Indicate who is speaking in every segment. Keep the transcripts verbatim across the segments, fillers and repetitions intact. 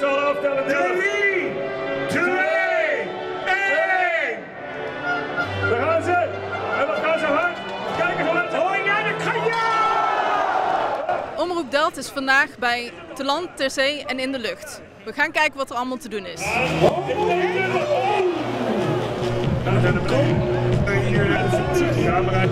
Speaker 1: z'n allen aftellen. drie, twee, één. Daar gaan ze. En wat gaan ze hard. Kijk eens hard. Oh ja, dat kan je.
Speaker 2: Omroep Delft is vandaag bij te land, ter zee en in de lucht. We gaan kijken wat er allemaal te doen is.
Speaker 1: Daar zijn de hier de camera.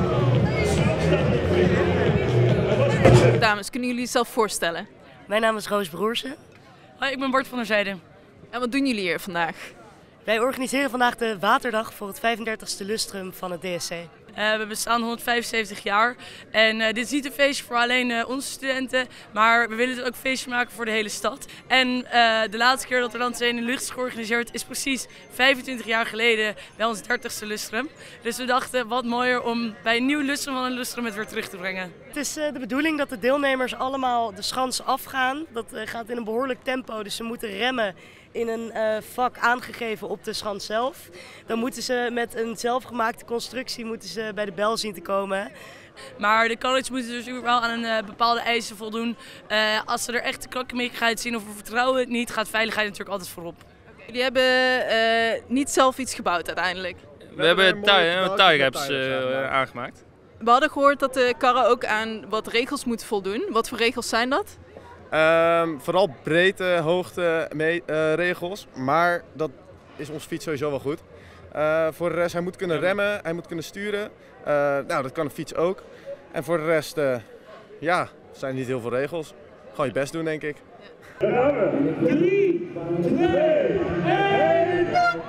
Speaker 2: Dames, kunnen jullie jezelf voorstellen?
Speaker 3: Mijn naam is Roos Broersen.
Speaker 4: Hoi, ik ben Bart van der Zijde.
Speaker 2: En wat doen jullie hier vandaag?
Speaker 3: Wij organiseren vandaag de Waterdag voor het vijfendertigste lustrum van het D S C.
Speaker 4: Uh, we bestaan honderdvijfenzeventig jaar en uh, dit is niet een feestje voor alleen uh, onze studenten, maar we willen het ook een feestje maken voor de hele stad. En uh, de laatste keer dat er dan in de lucht is georganiseerd is precies vijfentwintig jaar geleden bij ons dertigste lustrum. Dus we dachten wat mooier om bij een nieuw lustrum van een lustrum het weer terug te brengen.
Speaker 3: Het is uh, de bedoeling dat de deelnemers allemaal de schans afgaan. Dat uh, gaat in een behoorlijk tempo, dus ze moeten remmen in een uh, vak aangegeven op de schans zelf. Dan moeten ze met een zelfgemaakte constructie moeten ze bij de bel zien te komen.
Speaker 4: Maar de college moeten dus wel aan een uh, bepaalde eisen voldoen. Uh, als ze er echt de krakkemikkigheid zien of we vertrouwen het niet, gaat veiligheid natuurlijk altijd voorop.
Speaker 2: Jullie hebben uh, niet zelf iets gebouwd uiteindelijk.
Speaker 5: We, we hebben tie-wraps uh, aangemaakt.
Speaker 2: We hadden gehoord dat de karren ook aan wat regels moeten voldoen. Wat voor regels zijn dat?
Speaker 6: Um, vooral breedte, hoogte, mee, uh, regels, maar dat is ons fiets sowieso wel goed. Uh, voor de rest, hij moet kunnen remmen, hij moet kunnen sturen. Uh, nou, dat kan een fiets ook. En voor de rest, uh, ja, zijn niet heel veel regels. Gewoon je best doen, denk ik.
Speaker 1: Daar gaan we. drie, twee, één,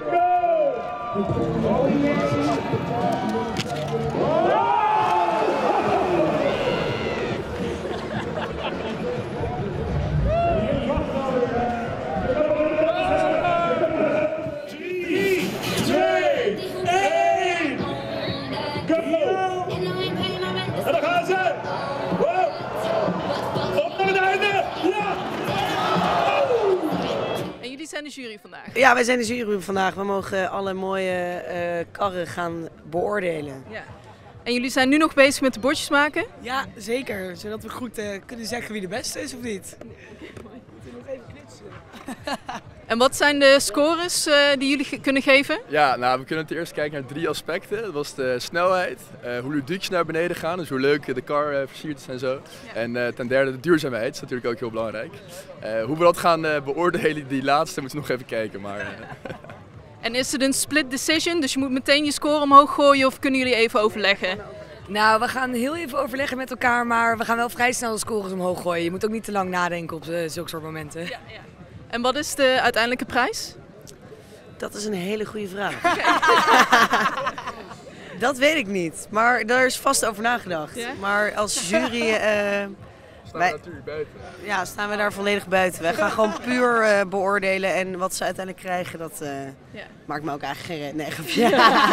Speaker 1: go! En dan gaan ze! Wow. Op naar het einde! Ja!
Speaker 2: En jullie zijn de jury vandaag?
Speaker 3: Ja, wij zijn de jury vandaag. We mogen alle mooie uh, karren gaan beoordelen.
Speaker 2: Ja. En jullie zijn nu nog bezig met de bordjes maken?
Speaker 7: Ja, zeker. Zodat we goed uh, kunnen zeggen wie de beste is of niet. We moeten nog even knutsen.
Speaker 2: En wat zijn de scores uh, die jullie ge kunnen geven?
Speaker 8: Ja, nou, we kunnen het eerst kijken naar drie aspecten. Dat was de snelheid, uh, hoe ludiek ze naar beneden gaan, dus hoe leuk de car uh, versierd is en zo. Ja. En uh, ten derde de duurzaamheid, dat is natuurlijk ook heel belangrijk. Uh, hoe we dat gaan uh, beoordelen, die laatste, moeten we nog even kijken. Maar, uh...
Speaker 2: En is het een split decision, dus je moet meteen je score omhoog gooien of kunnen jullie even overleggen?
Speaker 9: Nou, we gaan heel even overleggen met elkaar, maar we gaan wel vrij snel de scores omhoog gooien. Je moet ook niet te lang nadenken op uh, zulke soort momenten. Ja, ja.
Speaker 2: En wat is de uiteindelijke prijs?
Speaker 3: Dat is een hele goede vraag. Dat weet ik niet, maar daar is vast over nagedacht. Ja? Maar als jury uh,
Speaker 8: staan we
Speaker 3: wij,
Speaker 8: natuurlijk buiten.
Speaker 3: Ja, staan we daar volledig buiten. Wij gaan gewoon puur uh, beoordelen en wat ze uiteindelijk krijgen, dat uh, ja. maakt me ook eigenlijk geen nee, grapje.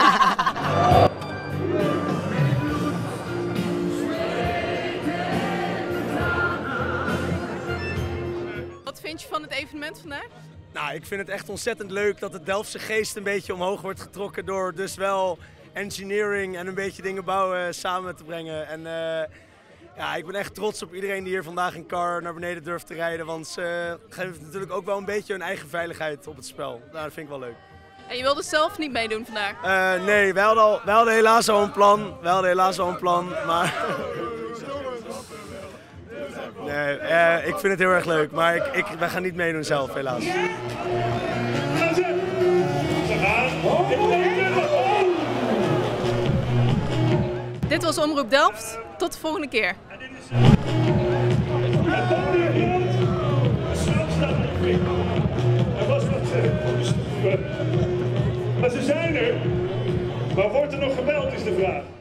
Speaker 2: Wat vind je van het evenement vandaag?
Speaker 10: Nou, ik vind het echt ontzettend leuk dat de Delftse geest een beetje omhoog wordt getrokken door dus wel engineering en een beetje dingen bouwen samen te brengen. En uh, ja, ik ben echt trots op iedereen die hier vandaag een car naar beneden durft te rijden, want ze geven natuurlijk ook wel een beetje hun eigen veiligheid op het spel. Nou, dat vind ik wel leuk.
Speaker 2: En je wilde zelf niet meedoen vandaag?
Speaker 10: Uh, nee, wij hadden, al, wij hadden helaas al een plan, wij hadden helaas al een plan, maar... Nee, uh, ik vind het heel erg leuk, maar ik, ik, wij gaan niet meedoen zelf, helaas.
Speaker 2: Dit was Omroep Delft. Tot de volgende keer.
Speaker 1: Maar ze zijn er. Maar wordt er nog gebeld, is de vraag.